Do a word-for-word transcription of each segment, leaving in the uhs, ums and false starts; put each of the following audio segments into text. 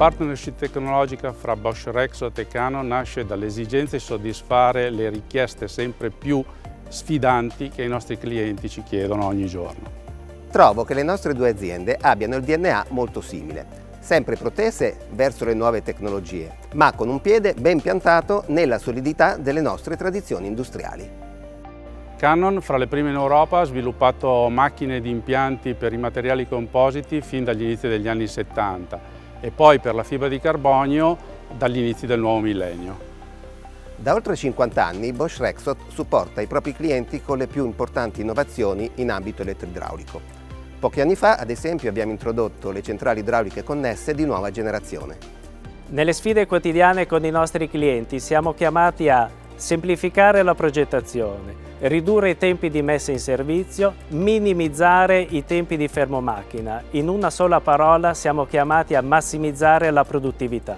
partnership tecnologica fra Bosch Rexroth e Canon nasce dall'esigenza di soddisfare le richieste sempre più sfidanti che i nostri clienti ci chiedono ogni giorno. Trovo che le nostre due aziende abbiano il D N A molto simile, sempre protese verso le nuove tecnologie, ma con un piede ben piantato nella solidità delle nostre tradizioni industriali. Canon, fra le prime in Europa, ha sviluppato macchine di impianti per i materiali compositi fin dagli inizi degli anni settanta e poi per la fibra di carbonio dagli inizi del nuovo millennio. Da oltre cinquanta anni Bosch Rexroth supporta i propri clienti con le più importanti innovazioni in ambito elettroidraulico. Pochi anni fa, ad esempio, abbiamo introdotto le centrali idrauliche connesse di nuova generazione. Nelle sfide quotidiane con i nostri clienti siamo chiamati a semplificare la progettazione, ridurre i tempi di messa in servizio, minimizzare i tempi di fermo macchina. In una sola parola siamo chiamati a massimizzare la produttività.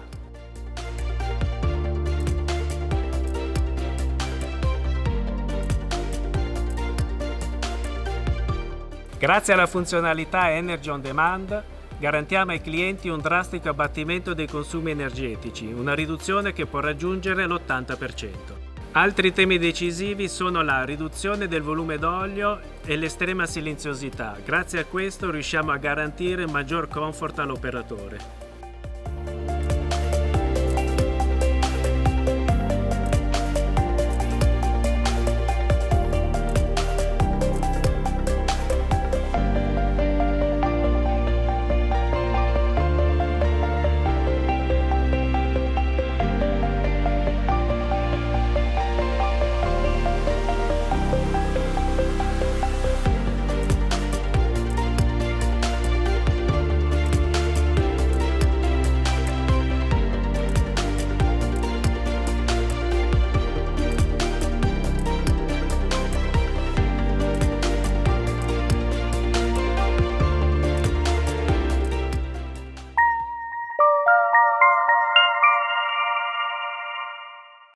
Grazie alla funzionalità Energy on Demand garantiamo ai clienti un drastico abbattimento dei consumi energetici, una riduzione che può raggiungere l'ottanta per cento. Altri temi decisivi sono la riduzione del volume d'olio e l'estrema silenziosità. Grazie a questo riusciamo a garantire maggior comfort all'operatore.